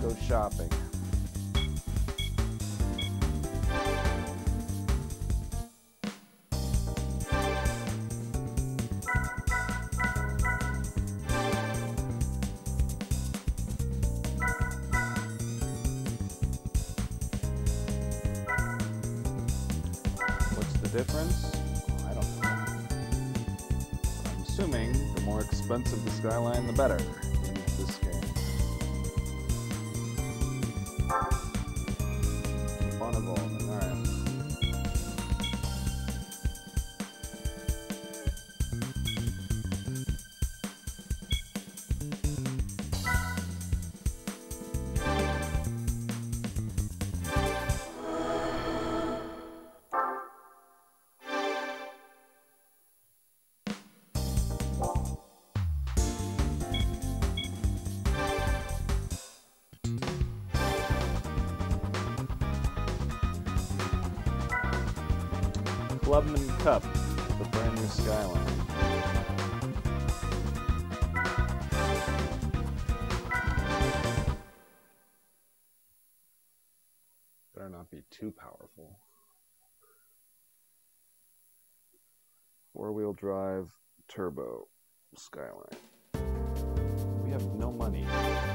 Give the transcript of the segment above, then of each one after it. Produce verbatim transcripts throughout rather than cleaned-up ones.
go shopping. What's the difference? I don't know. I'm assuming the more expensive the Skyline, the better in this game. Keep on evolving, alright. Clubman Cup, the brand new Skyline. Better not be too powerful. Four-wheel drive, turbo, Skyline. We have no money.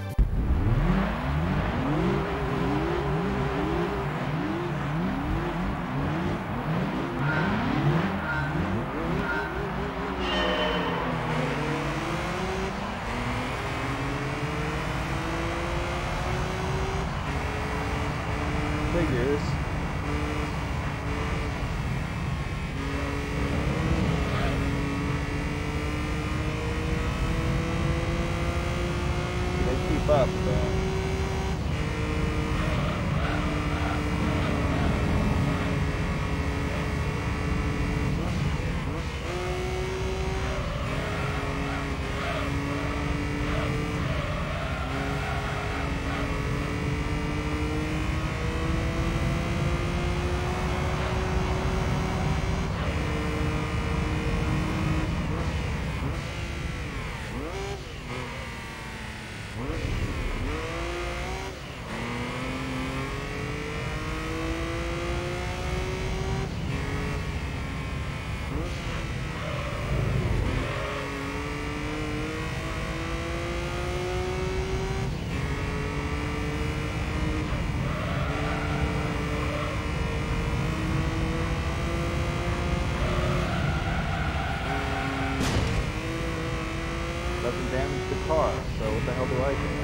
Figures. They keep up though. Doesn't damage the car, so what the hell do I care?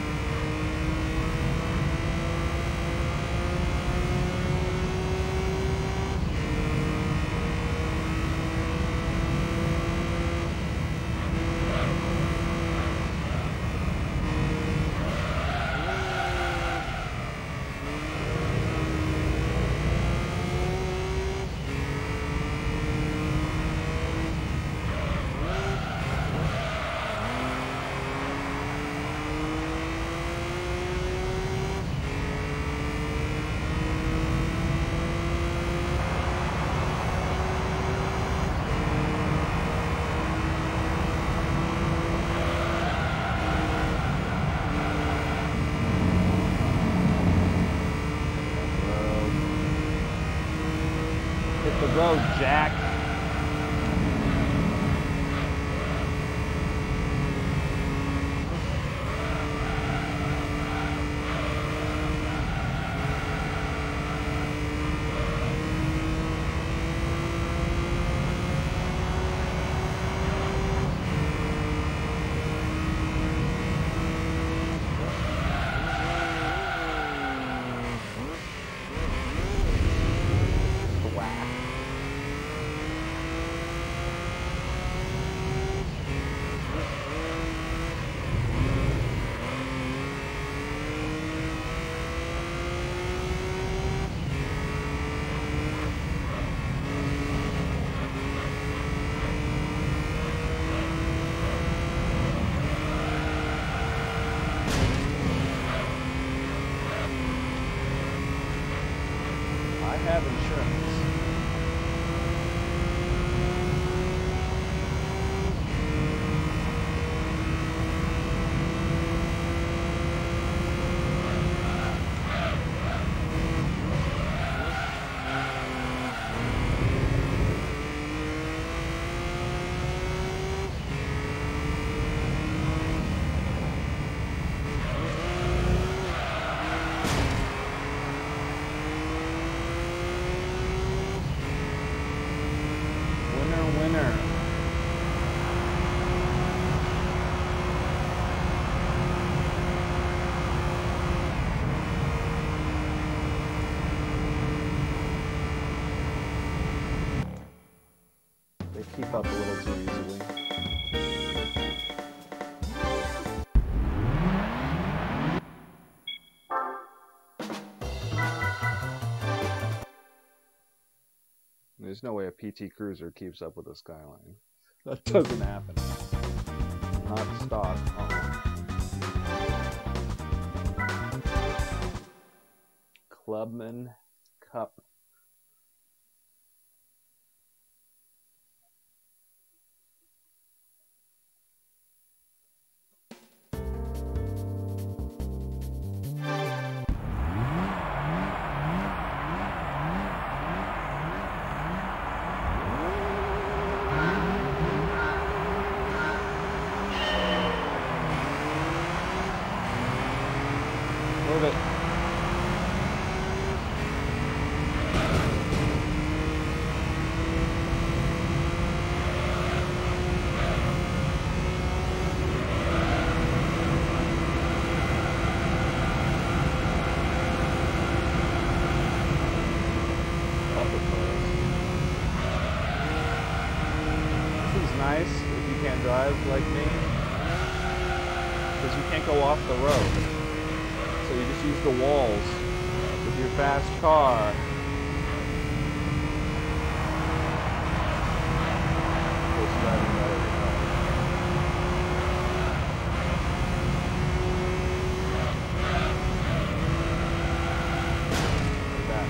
Hit the road, Jack. Have insurance. keep up a little too easily. There's no way a P T Cruiser keeps up with a Skyline. That doesn't happen. Not stock. Uh-huh. Clubman Cup. Move it. This is nice if you can't drive like me, because you can't go off the road. So you just use the walls with your fast car. Just driving better than that. Like that.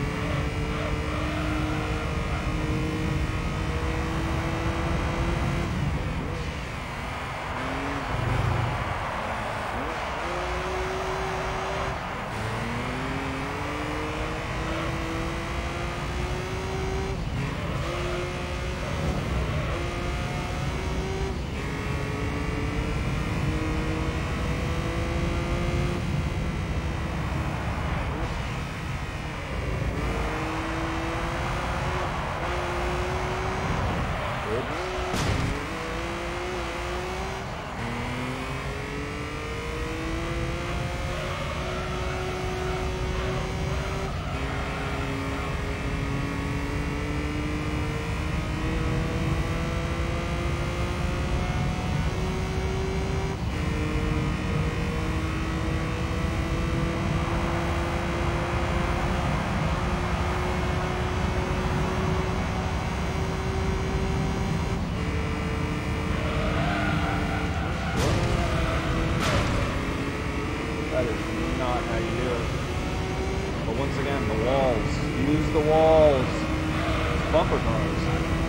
That is not how you do it. But once again, the walls. Use the walls. It's bumper cars.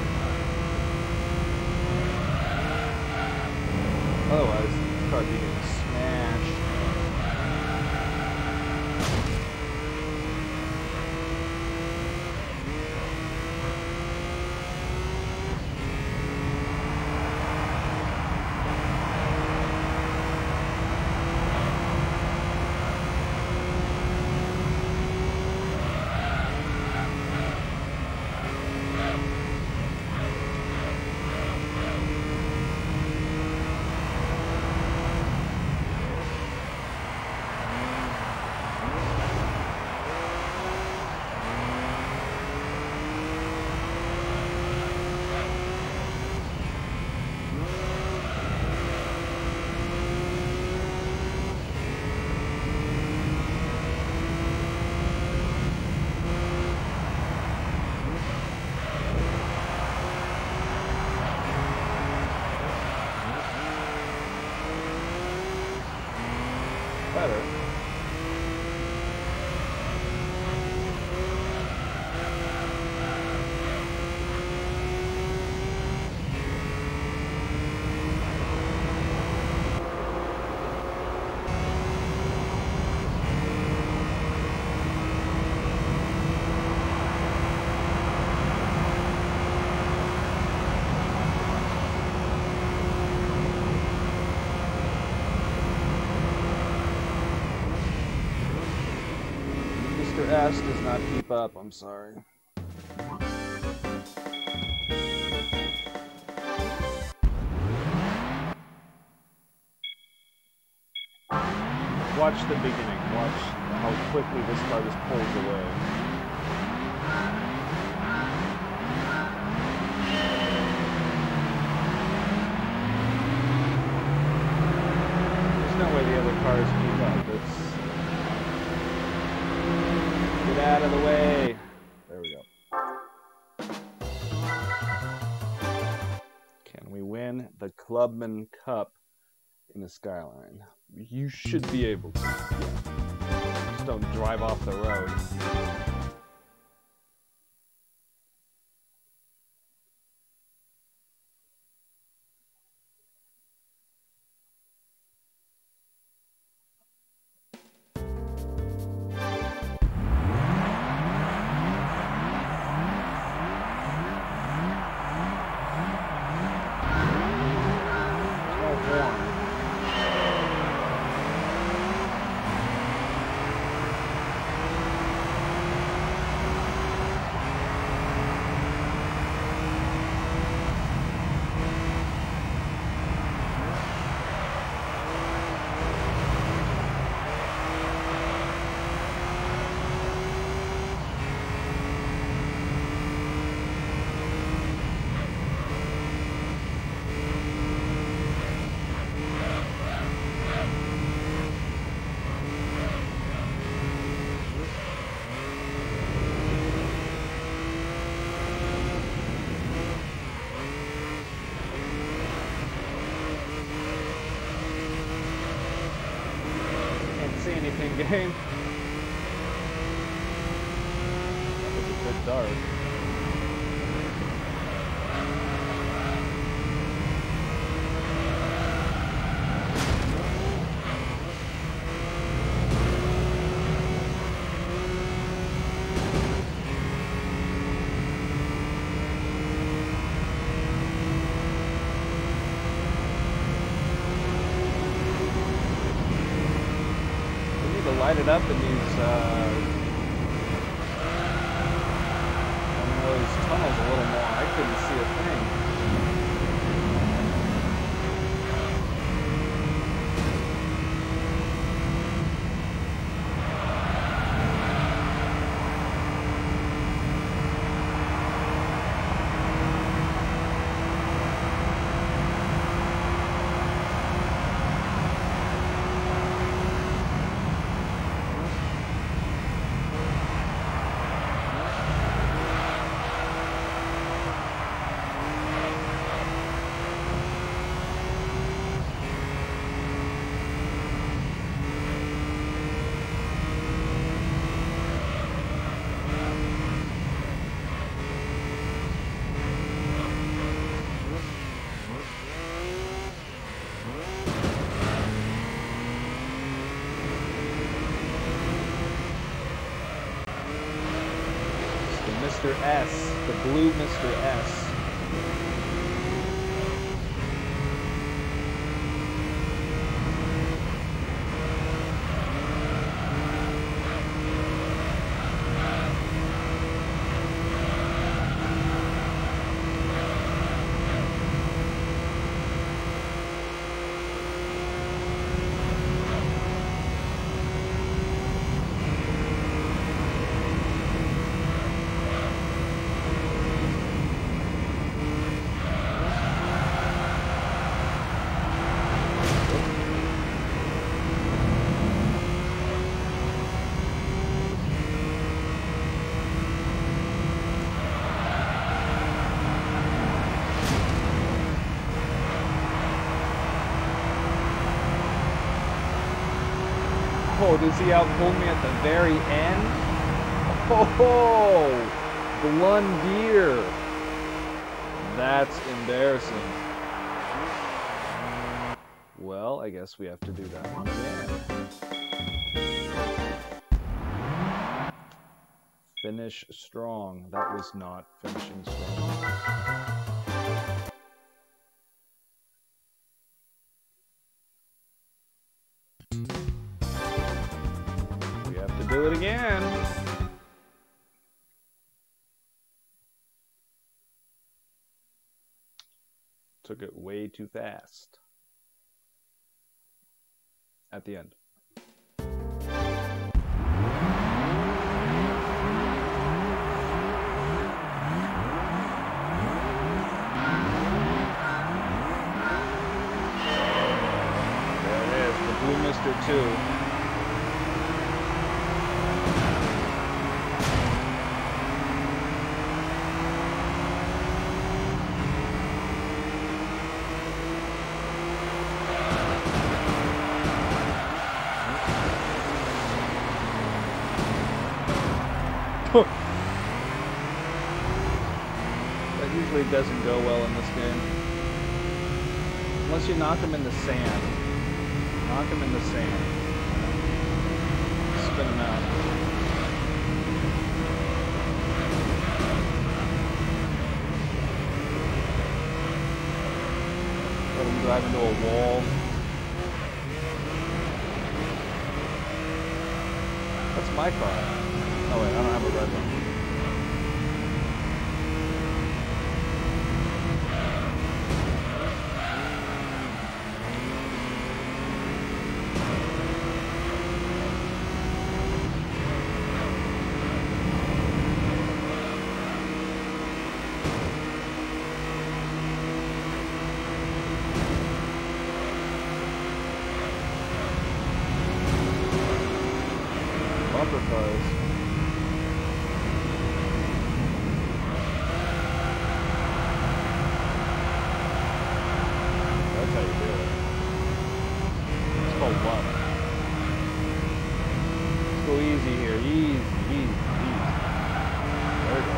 Otherwise, the car would be getting smashed. Better. Mister S does not keep up, I'm sorry. Watch the beginning. Watch how quickly this car just pulls away. way the other cars keep up. It's... Get out of the way. There we go. Can we win the Clubman Cup in the Skyline? You should be able to. Yeah. Just don't drive off the road. Game. That was a bit dark. Light it up in these uh, in those tunnels a little more. I couldn't see a thing. Mister S, the blue Mister S. Oh, does he outpull me at the very end? Oh, blundered. That's embarrassing. Well, I guess we have to do that one again. Finish strong. That was not finishing strong. Do it again. Took it way too fast. At the end. There it is, the blue That usually doesn't go well in this game. Unless you knock him in the sand. Knock him in the sand. Spin him out. Let him drive into a wall. That's my car. Oh wait, I don't have a red one. Bumper cars. That's how you do it. It's called luck. Let's go easy here. Easy, easy, easy. There we go.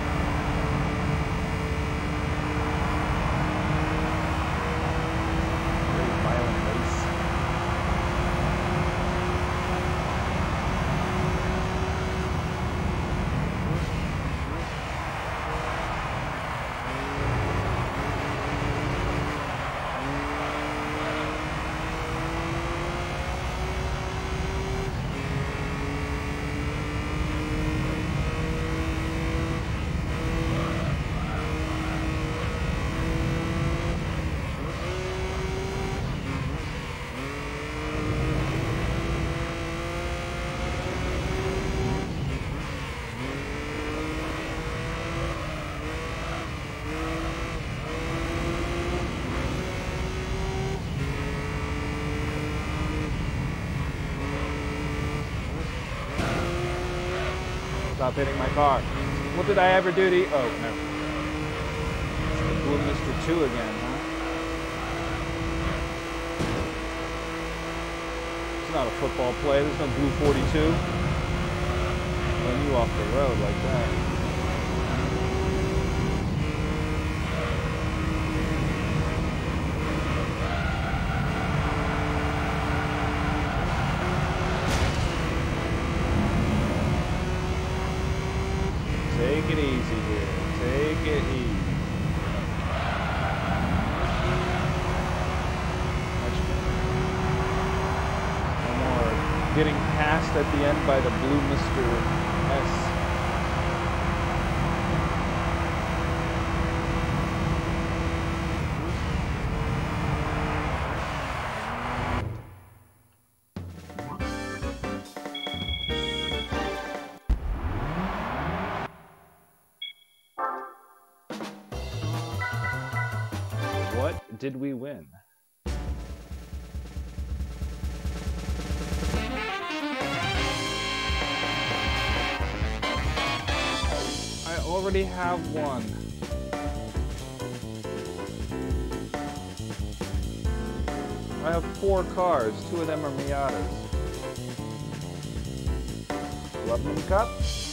Very violent race. Stop hitting my car. What did I ever do to you? Oh, no. It's the Blue Mister two again, huh? It's not a football play. There's no Blue forty-two. Run you off the road like that. Take it easy here. Take it easy. No more getting passed at the end by the Blue Mister S. What did we win? I already have one. I have four cars. Two of them are Miatas. Clubman Cup.